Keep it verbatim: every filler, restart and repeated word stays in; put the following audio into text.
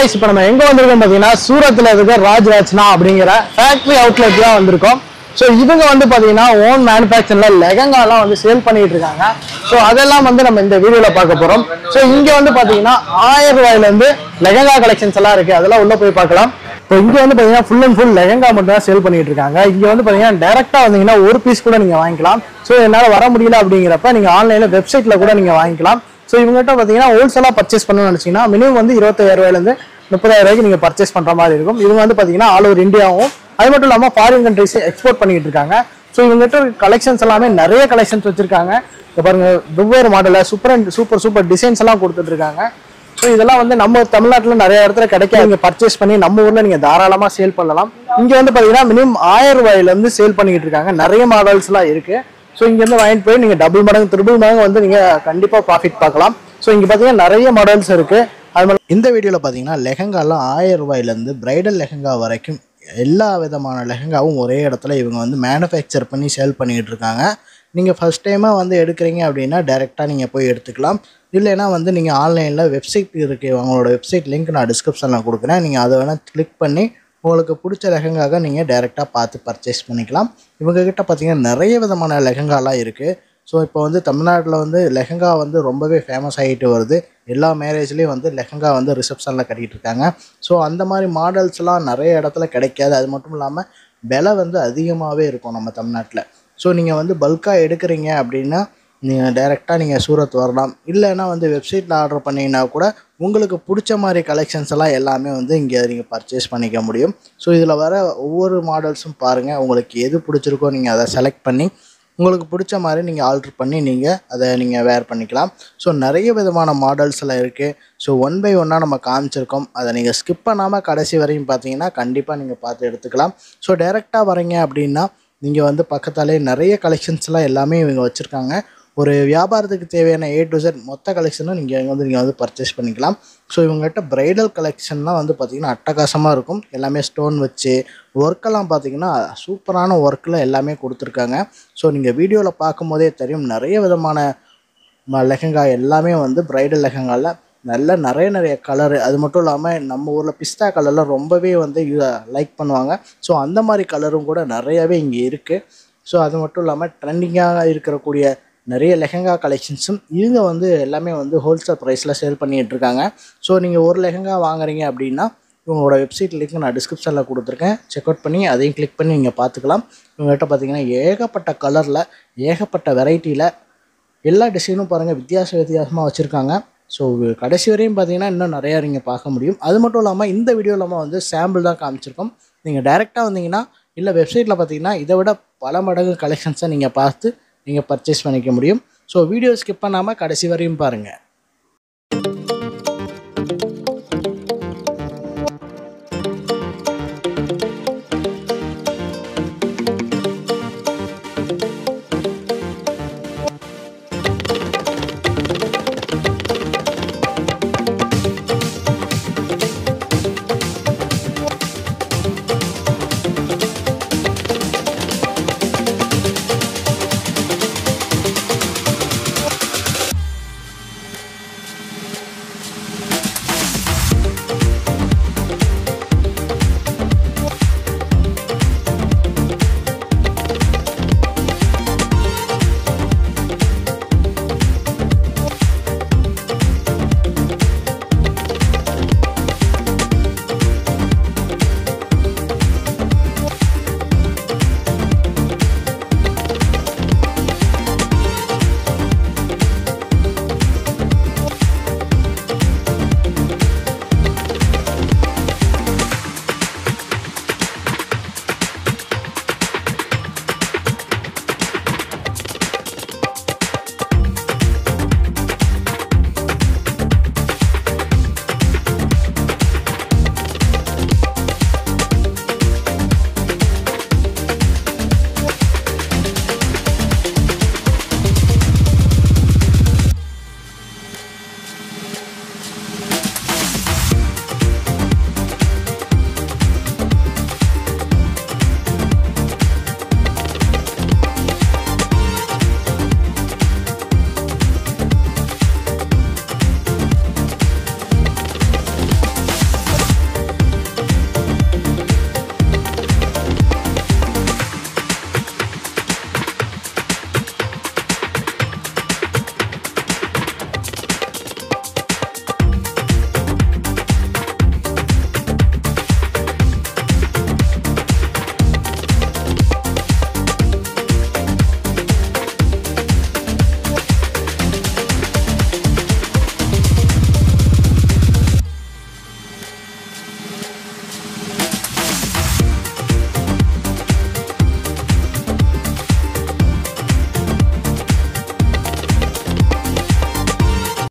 Guys இப்போ நம்ம எங்க வந்திருக்கோம் பாத்தீங்கன்னா சூரத்ல இருக்க ராஜ் ரச்சனா அப்படிங்கற ஃபேக்டரி அவுட்லெட் தான் வந்திருக்கோம். சோ இவங்க வந்து பாத்தீங்கன்னா ஓன் மேனுஃபேக்சர்ல லெஹங்காலாம் வந்து சேல் பண்ணிட்டு இருக்காங்க. சோ அதெல்லாம் வந்து நம்ம இந்த வீடியோல பார்க்க போறோம். சோ இங்க வந்து பாத்தீங்கன்னா ஆயிரம் ரூபாயில இருந்து லெஹங்கா கலெக்ஷன்ஸ் எல்லாம் இருக்கு. அதெல்லாம் உள்ள போய் பார்க்கலாம். இப்போ இங்க வந்து பாத்தீங்கன்னா ஃபுல் அண்ட் ஃபுல் லெஹங்கா மட்டும் தான் சேல் பண்ணிட்டு இருக்காங்க. இங்க வந்து பாத்தீங்கன்னா டைரக்டா வந்தீங்கன்னா ஒரு பீஸ் கூட நீங்க வாங்கிக்கலாம். சோ என்னால வர முடியல அப்படிங்கிறப்ப நீங்க ஆன்லைன்ல வெப்சைட்ல கூட நீங்க வாங்கிக்கலாம். ஸோ இவங்ககிட்ட பார்த்தீங்கன்னா ஹோல்சேலாக பர்ச்சேஸ் பண்ணணும்னு நினச்சிங்கன்னா மினிமம் வந்து இருபத்தாயிரம் ரூபாயிலேருந்து முப்பதாயிரம் ரூபாய்க்கு நீங்கள் பர்ச்சேஸ் பண்ணுற மாதிரி இருக்கும். இவங்க வந்து பார்த்தீங்கன்னா ஆல் ஓவர் இந்தியாவும் அது மட்டும் இல்லாமல் ஃபாரின் கண்ட்ரிஸ் எக்ஸ்போர்ட் பண்ணிட்டு இருக்காங்க. ஸோ இவங்ககிட்ட கலெக்ஷன்ஸ் எல்லாமே நிறைய கலெக்ஷன்ஸ் வச்சிருக்காங்க. இப்போ பாருங்க வெவ்வேறு மாடலில் super and super super designs எல்லாம் கொடுத்துட்டு இருக்காங்க. ஸோ இதெல்லாம் வந்து நம்ம தமிழ்நாட்டில் நிறைய இடத்துல கிடைக்க நீங்கள் பர்ச்சேஸ் பண்ணி நம்ம ஊரில் நீங்கள் தாராளமாக சேல் பண்ணலாம். இங்கே வந்து பார்த்தீங்கன்னா மினிமம் ஆயிரம் ரூபாயிலேருந்து சேல் பண்ணிக்கிட்டு இருக்காங்க. நிறைய மாடல்ஸ்லாம் இருக்குது. ஸோ இங்கேருந்து வாங்கிட்டு போய் நீங்கள் டபுள் மடங்கு ட்ரிபிள் மடங்கு வந்து நீங்கள் கண்டிப்பாக ப்ராஃபிட் பார்க்கலாம். ஸோ இங்கே பார்த்தீங்கன்னா நிறைய மாடல்ஸ் இருக்குது. அது மாதிரி இந்த வீடியோவில் பார்த்தீங்கன்னா லெஹங்காலாம் ஆயிரம் ரூபாயிலேருந்து பிரைடல் லெஹங்கா வரைக்கும் எல்லா விதமான லெஹங்காவும் ஒரே இடத்துல இவங்க வந்து மேனுஃபேக்சர் பண்ணி சேல் பண்ணிக்கிட்டு இருக்காங்க. நீங்கள் ஃபஸ்ட் டைமாக வந்து எடுக்கிறீங்க அப்படின்னா டைரெக்டாக நீங்கள் போய் எடுத்துக்கலாம். இல்லைன்னா வந்து நீங்கள் ஆன்லைனில் வெப்சைட் இருக்குது, அவங்களோட வெப்சைட் லிங்க் நான் டிஸ்கிரிப்ஷனில் கொடுக்குறேன். நீங்கள் அதை வேணால் கிளிக் பண்ணி உங்களுக்கு பிடிச்ச லெஹங்காக நீங்கள் டைரெக்டாக பார்த்து பர்ச்சேஸ் பண்ணிக்கலாம். இவங்ககிட்ட பார்த்தீங்கன்னா நிறைய விதமான லெஹங்காலாம் இருக்குது. ஸோ இப்போ வந்து தமிழ்நாட்டில் வந்து லெஹங்கா வந்து ரொம்பவே ஃபேமஸ் ஆகிட்டு வருது. எல்லா மேரேஜ்லேயும் வந்து லெஹங்கா வந்து ரிசப்ஷனில் கட்டிகிட்டு இருக்காங்க. ஸோ அந்த மாதிரி மாடல்ஸ்லாம் நிறைய இடத்துல கிடைக்காது. அது மட்டும் இல்லாமல் விலை வந்து அதிகமாகவே இருக்கும் நம்ம தமிழ்நாட்டில். ஸோ நீங்கள் வந்து பல்காக எடுக்கிறீங்க அப்படின்னா நீங்கள் டைரெக்டாக நீங்கள் சூரத் வரலாம். இல்லைன்னா வந்து வெப்சைட்டில் ஆர்டர் பண்ணிங்கன்னா கூட உங்களுக்கு பிடிச்ச மாதிரி கலெக்ஷன்ஸ் எல்லாம் எல்லாமே வந்து இங்கே நீங்கள் பர்ச்சேஸ் பண்ணிக்க முடியும். ஸோ இதில் வர ஒவ்வொரு மாடல்ஸும் பாருங்கள், உங்களுக்கு எது பிடிச்சிருக்கோ நீங்கள் அதை செலக்ட் பண்ணி உங்களுக்கு பிடிச்ச மாதிரி நீங்கள் ஆல்ட்ரு பண்ணி நீங்கள் அதை நீங்கள் வேர் பண்ணிக்கலாம். ஸோ நிறைய விதமான மாடல்ஸ் எல்லாம் இருக்குது. ஸோ ஒன் பை ஒன்னாக நம்ம காமிச்சிருக்கோம். அதை நீங்கள் ஸ்கிப் பண்ணாமல் கடைசி வரையும் பார்த்தீங்கன்னா கண்டிப்பாக நீங்கள் பார்த்து எடுத்துக்கலாம். ஸோ டைரெக்டாக வரீங்க அப்படின்னா நீங்கள் வந்து பக்கத்தாலே நிறைய கலெக்ஷன்ஸ்லாம் எல்லாமே இவங்க வச்சுருக்காங்க. ஒரு வியாபாரத்துக்கு தேவையான ஏ டு செட் மொத்த கலெக்ஷனும் நீங்கள் இங்கே வந்து நீங்கள் வந்து பர்ச்சேஸ் பண்ணிக்கலாம். ஸோ இவங்ககிட்ட பிரைடல் கலெக்ஷன்லாம் வந்து பார்த்திங்கன்னா அட்டகாசமாக இருக்கும். எல்லாமே ஸ்டோன் வச்சு ஒர்க்கெல்லாம் பார்த்திங்கன்னா சூப்பரான ஒர்க்கில் எல்லாமே கொடுத்துருக்காங்க. ஸோ நீங்கள் வீடியோவில் பார்க்கும் போதே தெரியும் நிறைய விதமான லெஹங்கா எல்லாமே வந்து பிரைடல் லெஹங்காவில் நல்ல நிறைய நிறைய கலரு. அது மட்டும் இல்லாமல் நம்ம ஊரில் பிஸ்தா கலரில் ரொம்பவே வந்து லைக் பண்ணுவாங்க. ஸோ அந்த மாதிரி கலரும் கூட நிறையாவே இங்கே இருக்குது. ஸோ அது மட்டும் இல்லாமல் ட்ரெண்டிங்காக இருக்கக்கூடிய நிறைய லெஹங்கா கலெக்ஷன்ஸும் இவங்க வந்து எல்லாமே வந்து ஹோல்சேல் ப்ரைஸில் சேல் பண்ணிகிட்டு இருக்காங்க. ஸோ நீங்கள் ஒரு லெஹங்கா வாங்குறீங்க அப்படின்னா இவங்களோட வெப்சைட் லிங்க் நான் டிஸ்கிரிப்ஷனில் கொடுத்துருக்கேன். செக் அவுட் பண்ணி அதையும் கிளிக் பண்ணி நீங்கள் பார்த்துக்கலாம். இவங்ககிட்ட பார்த்தீங்கன்னா ஏகப்பட்ட கலரில் ஏகப்பட்ட வெரைட்டியில் எல்லா டிசைனும் பாருங்கள் வித்தியாச வித்தியாசமாக வச்சுருக்காங்க. ஸோ கடைசி வரையும் பார்த்தீங்கன்னா இன்னும் நிறையா நீங்கள் பார்க்க முடியும். அது மட்டும் இல்லாமல் இந்த வீடியோ இல்லாமல் வந்து சாம்பிள் தான் காமிச்சிருக்கோம். நீங்கள் டைரெக்டாக வந்தீங்கன்னா இல்லை வெப்சைட்டில் பார்த்தீங்கன்னா இதை விட பல மடங்கு கலெக்ஷன்ஸை நீங்கள் பார்த்து நீங்கள் பர்ச்சேஸ் பண்ணிக்க முடியும். ஸோ வீடியோ ஸ்கிப் பண்ணாமல் கடைசி வரையும் பாருங்கள்.